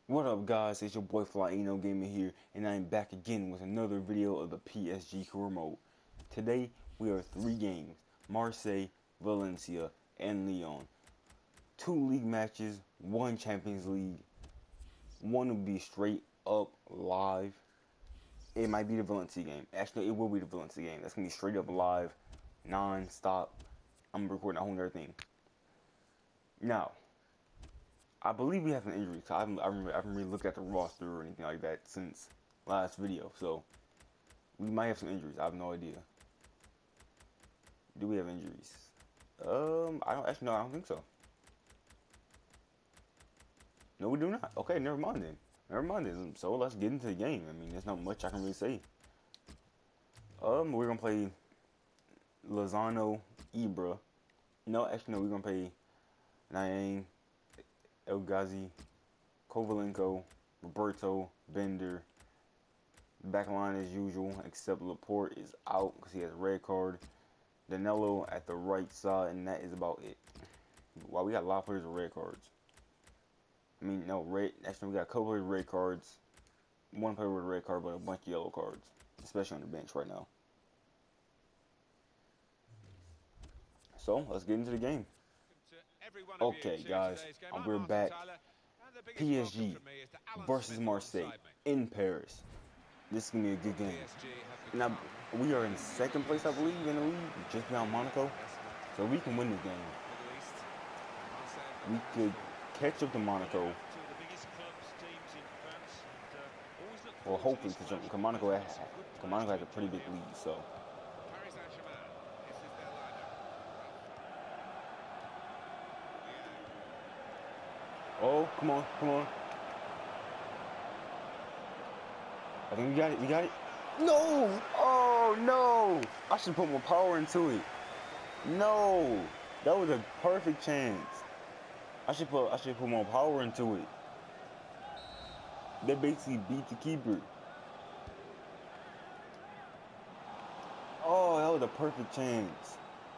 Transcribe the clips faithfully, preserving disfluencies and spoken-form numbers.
What up guys, it's your boy Flyino Gaming here, and I am back again with another video of the P S G career mode. Today, we are three games, Marseille, Valencia, and Lyon. Two league matches, one Champions League. One will be straight up live. It might be the Valencia game. Actually, it will be the Valencia game. That's going to be straight up live, non-stop. I'm recording a whole other thing. Now, I believe we have an injury. So I haven't, I haven't, I haven't really looked at the roster or anything like that since last video. So we might have some injuries. I have no idea. Do we have injuries? Um, I don't actually no, I don't think so. No, we do not. Okay, never mind then. Never mind then. So let's get into the game. I mean, there's not much I can really say. Um, we're gonna play Lozano, Ibra. No, actually no, we're gonna play Niang, El Ghazi, Kovalenko, Roberto, Bender. Back line as usual, except Laporte is out because he has a red card. Danilo at the right side, and that is about it. Wow, we got a lot of players with red cards. I mean, no, red. Actually, we got a couple of red cards. One player with a red card, but a bunch of yellow cards, especially on the bench right now. So, let's get into the game. Okay, guys, we're back. P S G versus Marseille in Paris. This is going to be a good game. Now, we are in second place, I believe, in the league, just beyond Monaco. So we can win this game. We could catch up to Monaco. Well, hopefully, because Monaco has, Monaco has a pretty big lead, so. Oh, come on, come on. I think we got it, we got it. No! Oh, no! I should put more power into it. No! That was a perfect chance. I should put, I should put more power into it. They basically beat the keeper. Oh, that was a perfect chance.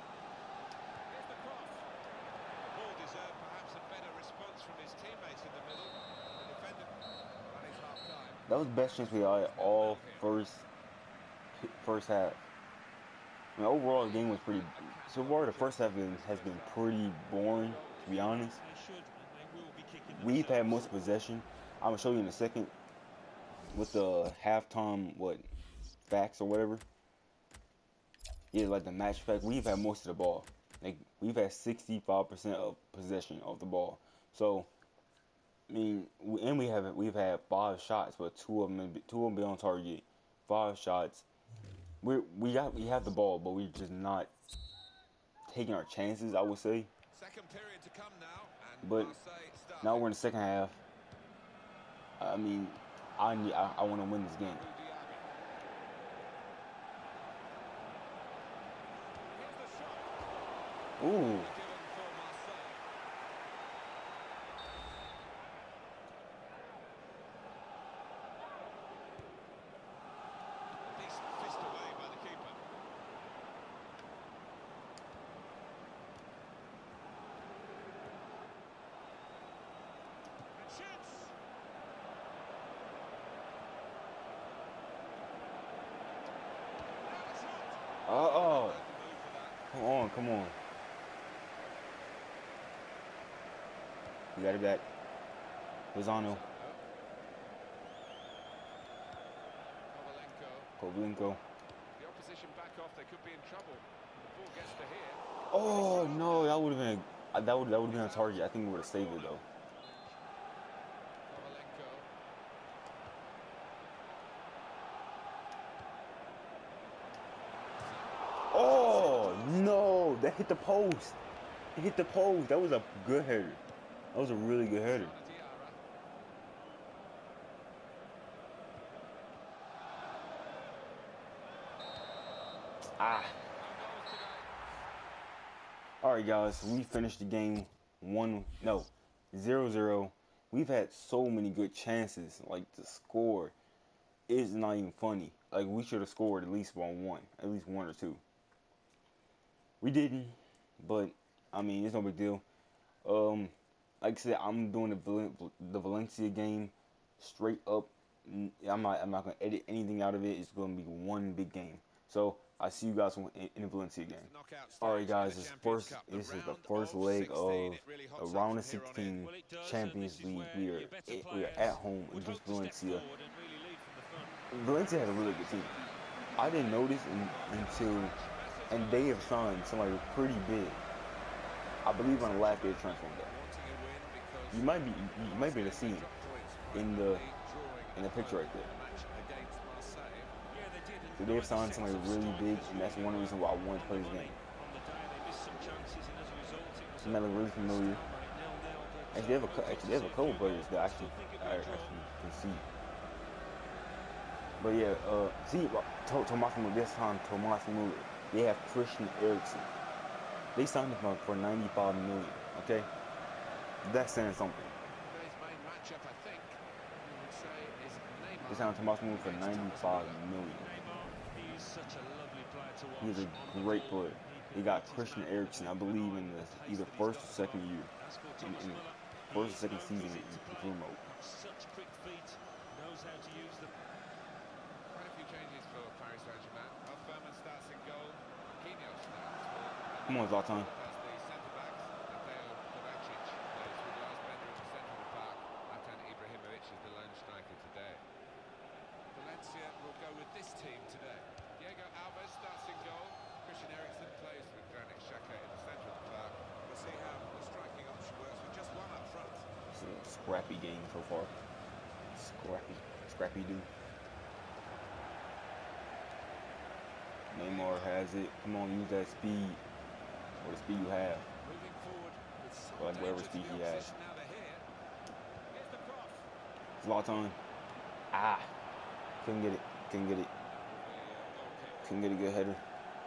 That was the best chance we had all first first half. I mean, overall, the game was pretty. So far, the first half has been pretty boring, to be honest. We've had most possession. I'm gonna show you in a second with the halftime what facts or whatever. Yeah, like the match fact. We've had most of the ball. Like we've had sixty-five percent of possession of the ball. So. I mean, and we have we've had five shots, but two of them two of them be on target. Five shots. We we got we have the ball, but we're just not taking our chances, I would say. Second period to come now, and but now we're in the second half. I mean, I need, I, I want to win this game. Ooh. Uh-oh. Come on, come on. We got it back. Lozano. Kovalenko. The opposition back off, they could be in trouble. The ball gets to here. Oh no, that would have been a, that would that would have been a target. I think we would have saved it though. Oh no, that hit the post. It hit the post. That was a good header. That was a really good header. Ah. Alright guys, we finished the game one no zero zero. We've had so many good chances like to score. It's not even funny. Like we should have scored at least on one. At least one or two. We didn't, but I mean it's no big deal. Um like I said, I'm doing the Val the Valencia game straight up. I'm not. I'm not gonna edit anything out of it. It's gonna be one big game. So I see you guys in, in Valencia again. All right, guys. This first. This is the first leg of a round of sixteen Champions League. We are we are at home against Valencia. Valencia has a really good team. I didn't notice in, until, and they have signed somebody pretty big. I believe on the last day of transfer window. You might be you might be able to see him in the in the picture right there. So they've signed somebody really big, and that's one reason why I wanted to play this game. Somebody look really familiar. Actually, they have a actually they have a couple players that actually I actually can see. But yeah, uh, see, Tomas Muller, this time Tomas Muller, they have Christian Eriksen. They signed him for ninety-five million, okay? That's saying something. They signed Tomas Muller for ninety-five million. He's a great player. They got Christian Eriksen, I believe, in the either first or second year, in, in first or second season in, in Blue Mode. Come on, Zlatan. Valencia will go with this team today. Diego Alves starts in goal. Christian Eriksen plays with Granit Xhaka in the centre of the park. We'll see how the striking option works with just one up front. It's a scrappy game so far. Scrappy. Scrappy dude. Neymar has it. Come on, use that speed. Or the speed you have. Moving forward with some Or like whatever speed he has. now they're here. Here's the cross. Zlatan. Ah. Couldn't get it. Couldn't get it. Couldn't get a good header.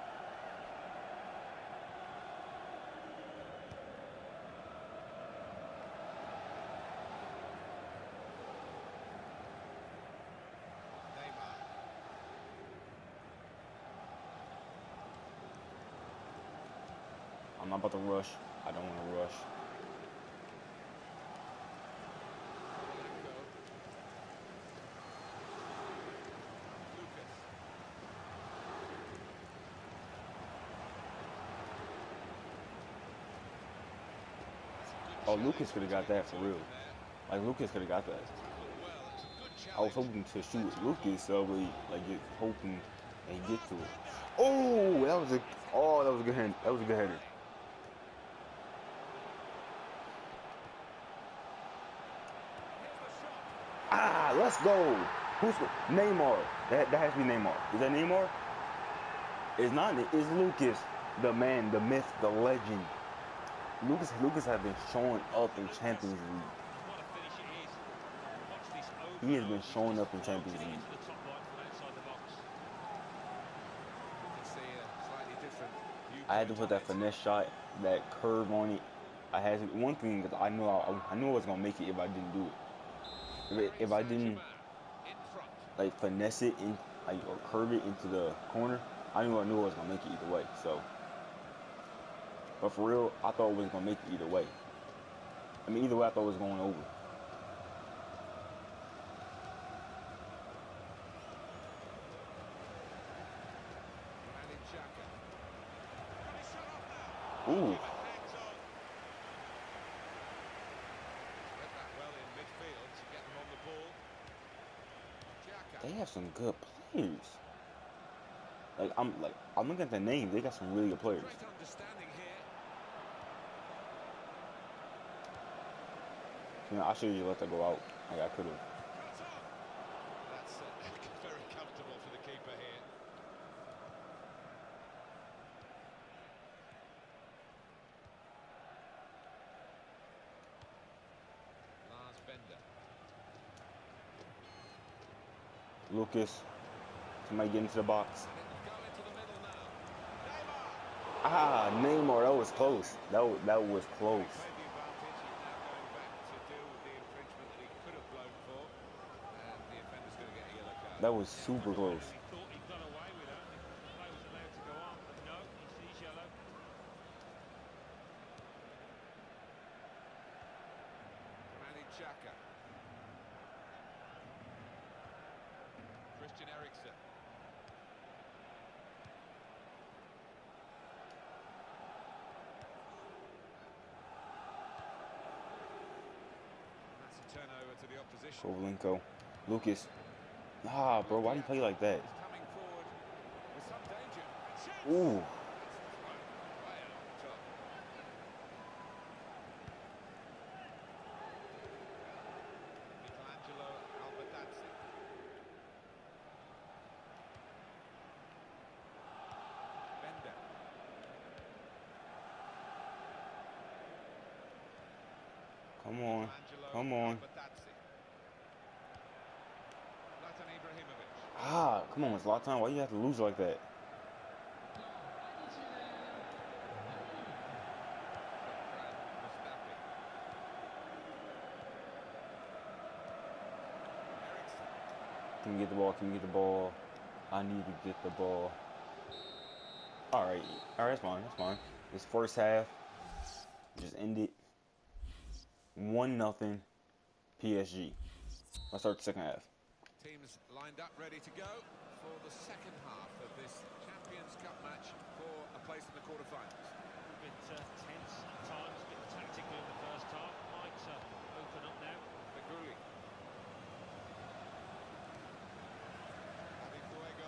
I'm not about to rush. I don't want to rush. Oh, Lucas could have got that for real. Like, Lucas could have got that. I was hoping to shoot Lucas, so we, like, get hoping and get to it. Oh, that was a, oh, that was a good hand. That was a good header. Ah, let's go. Who's Neymar? That that has to be Neymar. Is that Neymar? It's not. It's Lucas, the man, the myth, the legend. Lucas Lucas has been showing up in Champions League. He has been showing up in Champions League. I had to put that finesse shot, that curve on it. I had to, one thing that I knew I, I knew I was gonna make it if I didn't do it. If, it, if I didn't like finesse it in, like or curve it into the corner, I knew I knew I was gonna make it either way. So, but for real, I thought it was gonna make it either way. I mean, either way, I thought it was going over. Ooh. They have some good players. Like I'm like I'm looking at the names. They got some really good players. You know, I should have just let that go out. Like I could have. That's uh, very comfortable for the keeper here. Lars Bender. Lucas. Somebody get into the box. Ah, Neymar, that was close. That was, that was close. That was super close. Eriksen. That's a turnover to the opposition. Kovalenko. Lucas. Ah, bro, why do you play like that? He's coming forward with some danger. And shoots! Ooh. That's thrown way over the top. Michelangelo Albertazzi. Bender. Come on. Michelangelo Come on. Albertazzi. Zlatan Ibrahimovic. Ah, come on, Zlatan. Why you have to lose like that? Mustafi. Eriksen. Can you get the ball? Can you get the ball? I need to get the ball. All right. All right, that's fine. That's fine. This first half just ended one nothing P S G. Let's start the second half. Teams lined up, ready to go for the second half of this Champions Cup match for a place in the quarterfinals. A bit uh, tense at times, a bit tactical in the first half. Might uh, open up now. Feghouli. Javi Fuego.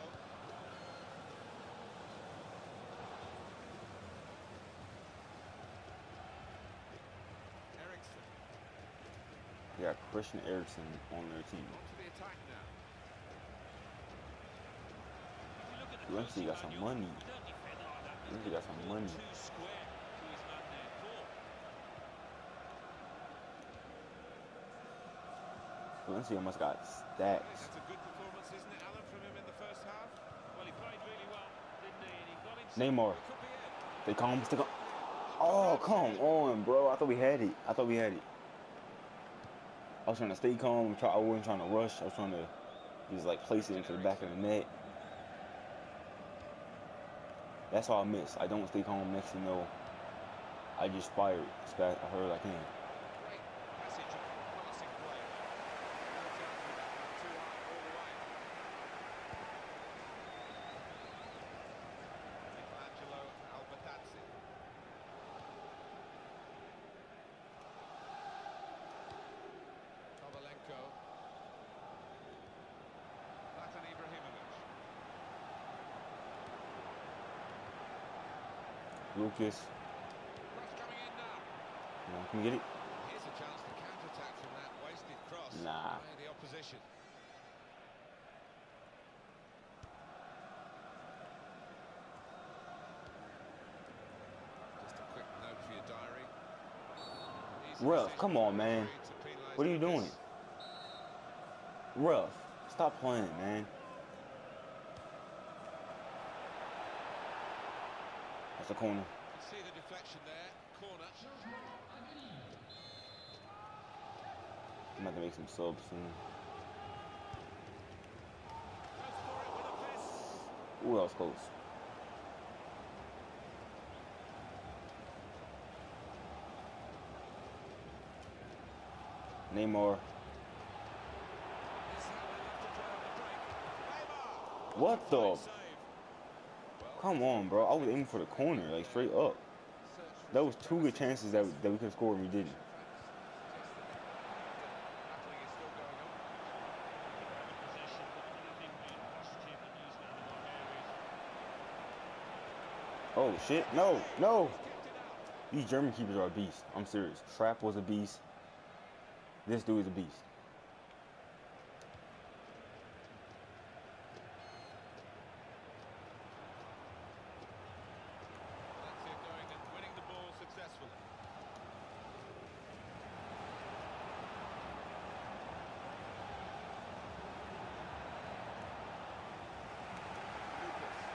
Eriksen. They got Christian Eriksen on their team. On to the attack now. If you look at the Valencia got close some line, money. you don't defend like that. Valencia got some money. Too square to his man there. Poor. Valencia must got stacks. That's a good performance, isn't it, Alan, from him in the first half? Well, he played really well, didn't he? And he got himself. Neymar. It could be it. They calm. Stick on. Oh, come on, bro. I thought we had it. I thought we had it. I was trying to stay calm. Try, I wasn't trying to rush. I was trying to just like place it into the back of the net. That's all I miss. I don't stay calm. Next thing you know, I just fired as fast as hard as I can. Great passage of passing play. No chance for that one. Too high all the way. Michelangelo Albertazzi. Kovalenko. Zlatan Ibrahimovic. Lucas, Cross coming in now. you know, can we get it? Here's a chance to counter-attack from that wasted cross. Nah. By the opposition. Just a quick note for your diary. Easy Ruff, decision come for on, the man. referee to penalise What are you like doing? this. Ruff, stop playing, man. That's a corner. You can see the deflection there. Corner. I'm about to make some subs soon. Goes for it with a fist. Who else close? Neymar. This is how they love to play on the break. Neymar. What the? Fine save. Well, Come on, bro. I was aiming for the corner, like straight up. search for That was some two good chances. chances that, that we could have scored and we didn't. Battling is still going on. Possession, but anything being positive and using it in the wrong areas. Oh, shit. No, no. He's kept it out. These German keepers are a beast. I'm serious. Trapp was a beast. This dude is a beast. Valencia going and winning the ball successfully. Lucas.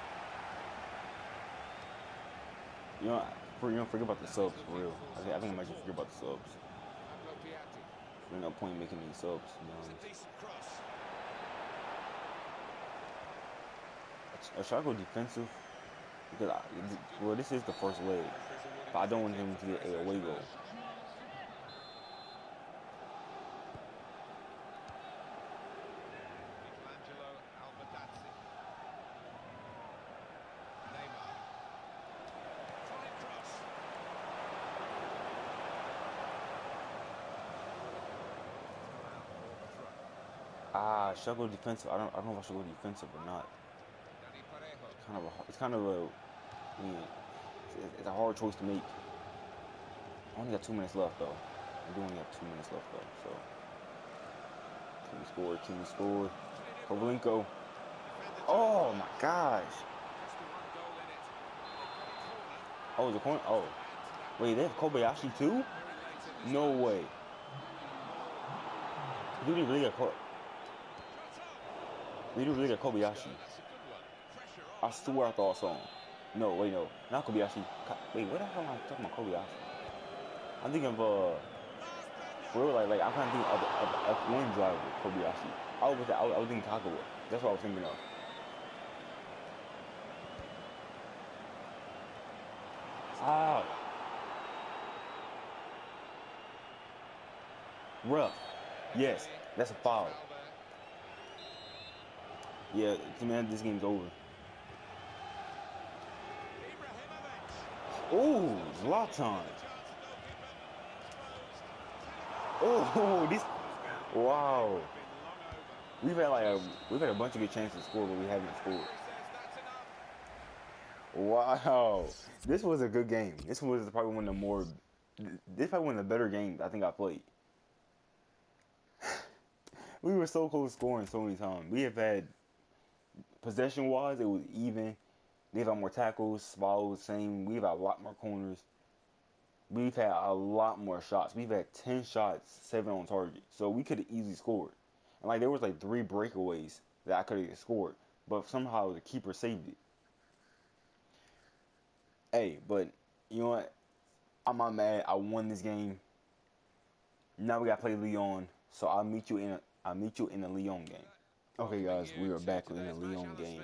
You know, for, you know, forget about the subs for real. I think, I think I might just forget about the subs. Pablo Piatti. There's no point in making these subs. To be It's a honest. decent cross. Uh, Should I go defensive? Because I, well, this is the first leg, but I don't want him to get a away goal. Michelangelo Albertazzi. Ah, should I go defensive? I don't. I don't know if I should go defensive or not. Dani Parejo. It's kind of a. It's kind of a. I mean, it's, it's a hard choice to make. I only got two minutes left though. I do only have two minutes left though. So can we score? Can we score? Kovalenko. Oh my gosh. Just the one goal in it. They've got a corner. Oh, the corner. Oh, wait. They have Kobayashi too? Very late in the No start. way. Dude, he really got caught. Dude, he really got Kobayashi. That's a good one. Pressure on. I swear I thought I saw him. No, wait, no. Not Kobayashi. Ka- Wait, what the hell am I talking about Kobayashi? I'm thinking of, uh, for real, like, like I'm kind of thinking of the, of the F one driver, Kobayashi. I was, I was, I was thinking Kagawa. That's what I was thinking of. Ah. Rough. Yes, that's a foul. Yeah, man, this game's over. Oh, Zlatan. Oh, this. Wow. We've had like a we've had a bunch of good chances to score, but we haven't scored. Wow, this was a good game. This was probably one of the more. This is probably one of the better games I think I played. We were so close to scoring so many times. We have had possession-wise, it was even. They've had more tackles, fouls, same. We've had a lot more corners. We've had a lot more shots. We've had ten shots, seven on target. So we could have easily scored. And like there was like three breakaways that I could have scored, but somehow the keeper saved it. Hey, but you know what? I'm not mad. I won this game. Now we gotta play Lyon. So I'll meet you in a, I'll meet you in the Lyon game. Okay, guys, we are back in the Lyon game.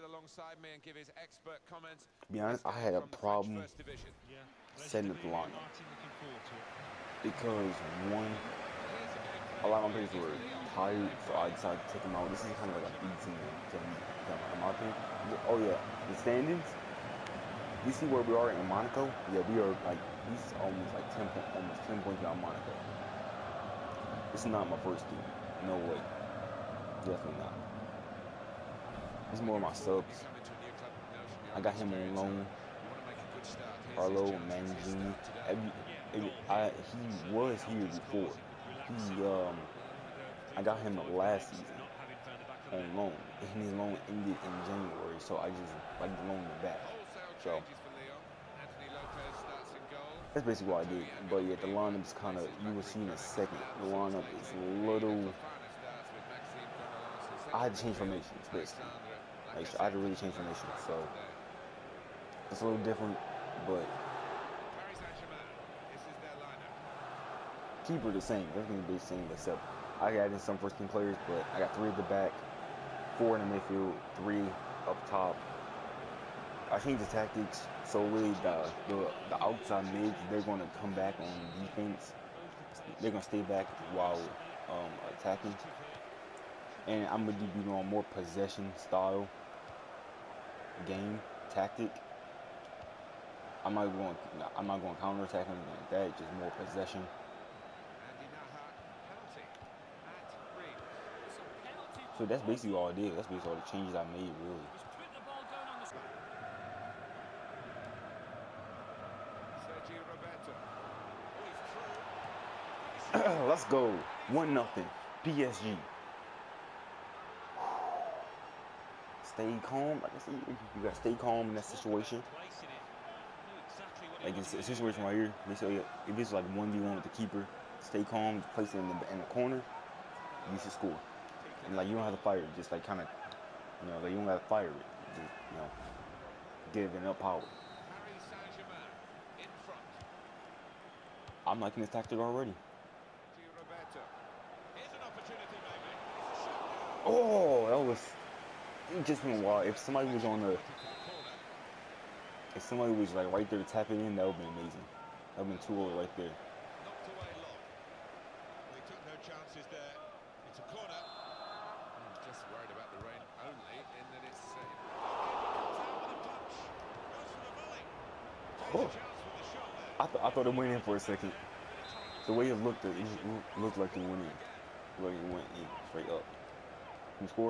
To be honest, I had a problem setting up the lineup because one, a lot of my players were tired, so I decided to take them out. This is kind of like a B team, in my opinion. Oh yeah, the standings. You see where we are in Monaco? Yeah, we are like he's almost like ten, almost ten points out Monaco. This is not my first team. No way. Definitely not. It's more of my subs. I got him on loan. Carlo Mangini. Every, every, I, he was here before. He um, I got him last season on loan, and his loan ended in January, so I just like the loan back. So that's basically what I did. But yeah, the lineup is kind of, you will see in a second, the lineup is a little, I had to change formations, basically. Like, I had to really change formations, so it's a little different, but keeper the same, everything is the same, except I added some first team players, but I got three at the back, four in the midfield, three up top. I changed the tactics, so really the, the the outside mids, they're going to come back on defense. They're going to stay back while um, attacking. And I'm going to be doing more possession style game tactic. I'm not going I'm not going counter attack or anything like that, just more possession. So that's basically all I did. That's basically all the changes I made, really. Let's go. One nothing. P S G. Stay calm. Like I said, you gotta stay calm in that situation. Like this situation right here. They say if it's like one v one with the keeper, stay calm, place it in the in the corner, you should score. And like you don't have to fire it, just like kind of, you know, like you don't have to fire it. Just, you know, give it enough power. I'm liking this tactic already. Oh, that was, it just went wild. If somebody was on the, if somebody was like right there to tap it in, that would have been amazing. That would have been two oh right there. Knocked away long. They took no chances there. It's a corner. I'm just worried about the rain only in that it's uh, comes out with a punch. Goes for the volley. Oh. I, th I thought it went in for a second. The way it looked, it looked like it went in. Like it went in straight up. Can you score?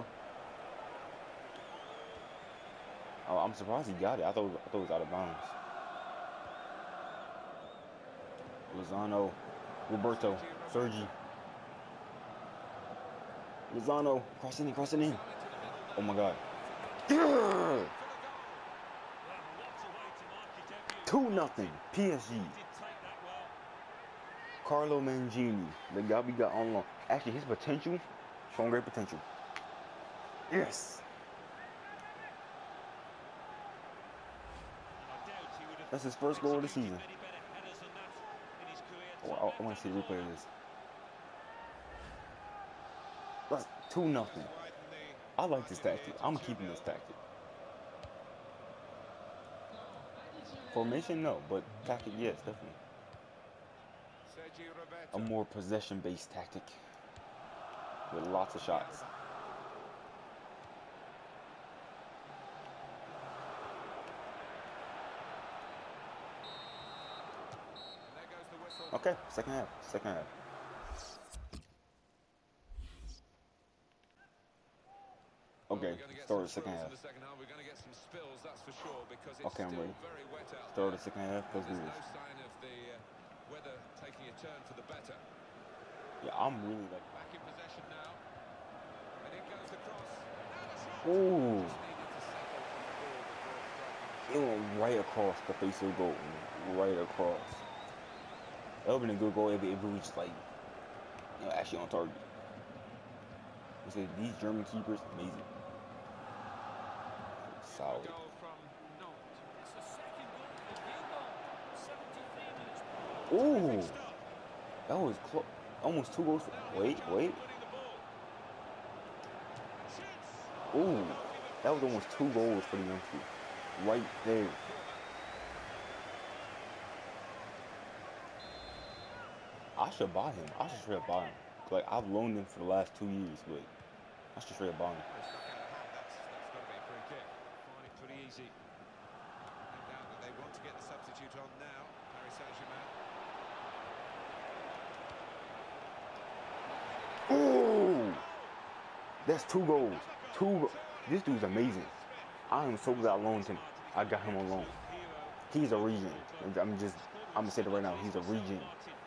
Oh, I'm surprised he got it. I thought, I thought it was out of bounds. Lozano, Roberto, Sergi. Lozano, crossing in, crossing in. Oh my God. Yeah! Two nothing. P S G. Carlo Mangini, the guy we got on loan. Actually, his potential, showing great potential. Yes. That's his first goal of the season. Oh, I, I want to see the replay of this. That's two nothing. I like this tactic. I'm keeping this tactic. Formation, no, but tactic, yes, definitely. A more possession-based tactic with lots of shots. Okay, second half, second half. Okay, start the second half. Okay, I'm ready. Start the second half. Let's do this. Yeah, I'm really like. Back in possession now. And in goes the cross. Ooh. It went right across the face of the goal. Right across. That would have been a good goal if it, if it was just like, you know, actually on target. You say these German keepers, amazing. Solid. Ooh. That was close. Almost two goals. Wait, wait. Ooh. That was almost two goals for the youngster. Right there. I should buy him. I should straight up buy him. Like, I've loaned him for the last two years, but I should straight up buy him. That's, that's got to be a free kick. Find it pretty easy. No doubt that they want to get the substitute on now. Paris Saint-Germain. Ooh! That's two goals. Two go This dude's amazing. I am so glad I loaned him. I got him on loan. He's a regen. I'm just, I'm going to say it right now. He's a regen.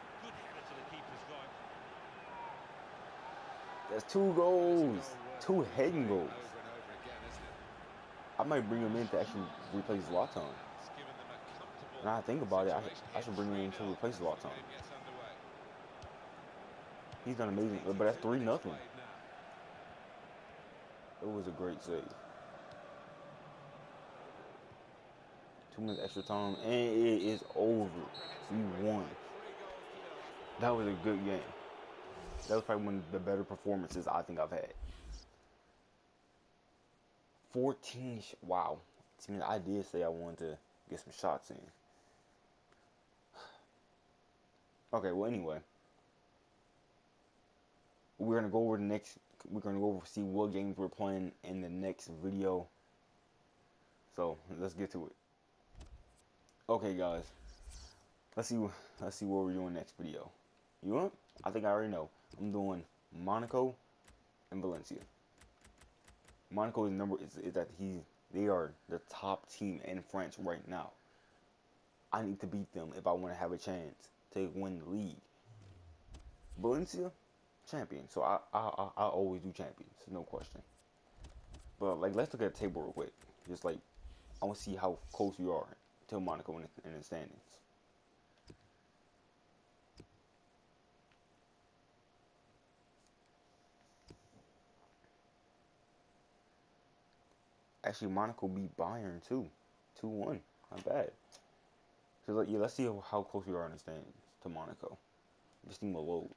That's two goals. Two heading goals. I might bring him in to actually replace Zlatan. Now I think about it, I, I should bring him in to replace Zlatan. He's done amazing, but that's three nothing. It was a great save. Two minutes extra time, and it is over. We won. That was a good game. That was probably one of the better performances I think I've had. fourteen, wow. I mean, I did say I wanted to get some shots in. Okay, well, anyway. We're going to go over the next, we're going to go over see what games we're playing in the next video. So, let's get to it. Okay, guys. Let's see, let's see what we're doing next video. You want? I think I already know. I'm doing Monaco and Valencia. Monaco is number is, is that he they are the top team in France right now. I need to beat them if I want to have a chance to win the league. Valencia, champion. So I I I, I always do champions, no question. But like, let's look at the table real quick. Just like, I want to see how close we are to Monaco in the, in the standings. Actually, Monaco beat Bayern too, two one. Not bad. So like, yeah, let's see how, how close we are in the standings to Monaco. Just need a load.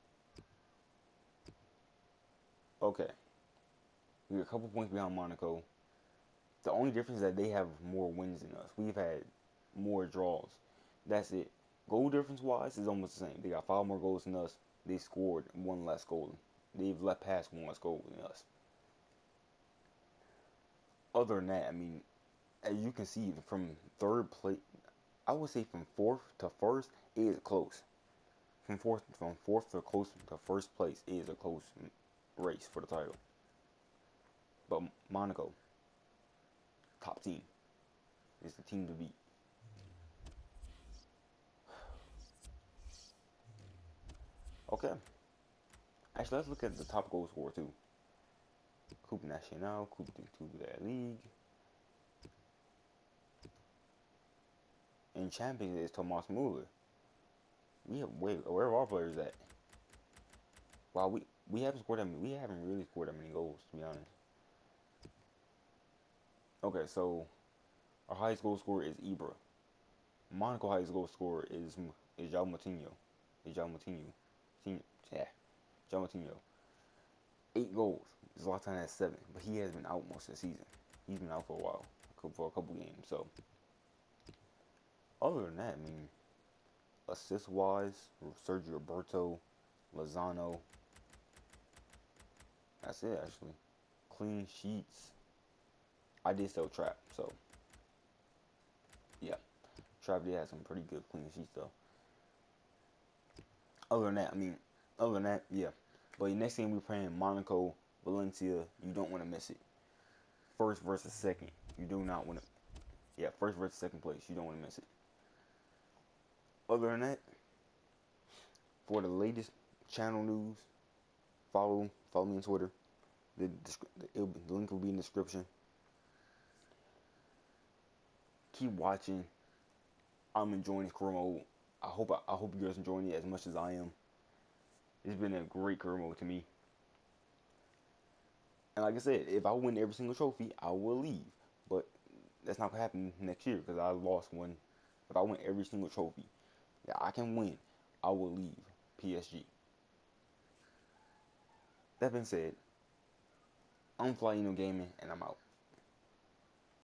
Okay, we're a couple points behind Monaco. The only difference is that they have more wins than us. We've had more draws. That's it. Goal difference wise is almost the same. They got five more goals than us. They scored one less goal. They've let pass one less goal than us. Other than that, I mean, as you can see from third place, I would say from fourth to first, it is close. From fourth, from fourth to close to first place, it is a close race for the title. But Monaco, top team, is the team to beat. Okay. Actually, let's look at the top goal scorer too. Coupe Nationale, Coupe de, Coupe de la Ligue. In Champions, it's Thomas Muller. We have, wait, where are our players at? Wow, we we haven't scored that many, we haven't really scored that many goals, to be honest. Okay, so our highest goal scorer is Ibra. Monaco highest goal scorer is is João Moutinho. Is João Moutinho. Yeah, João Moutinho. Eight goals. Zlatan has seven, but he has been out most of the season. He's been out for a while, for a couple games. So, other than that, I mean, assist-wise, Sergio Roberto, Lozano. That's it, actually. Clean sheets. I did sell Trap, so yeah, Trap did have some pretty good clean sheets though. Other than that, I mean, other than that, yeah. But the next game we're playing Monaco, Valencia. You don't want to miss it. First versus second. You do not want to. Yeah, first versus second place. You don't want to miss it. Other than that, for the latest channel news, follow follow me on Twitter. The, the, the link will be in the description. Keep watching. I'm enjoying this career mode. I hope I, I hope you guys enjoying it as much as I am. It's been a great career mode to me. And like I said, if I win every single trophy, I will leave. But that's not gonna happen next year because I lost one. If I win every single trophy that I can win, I will leave P S G. That being said, I'm Flyino Gaming, and I'm out.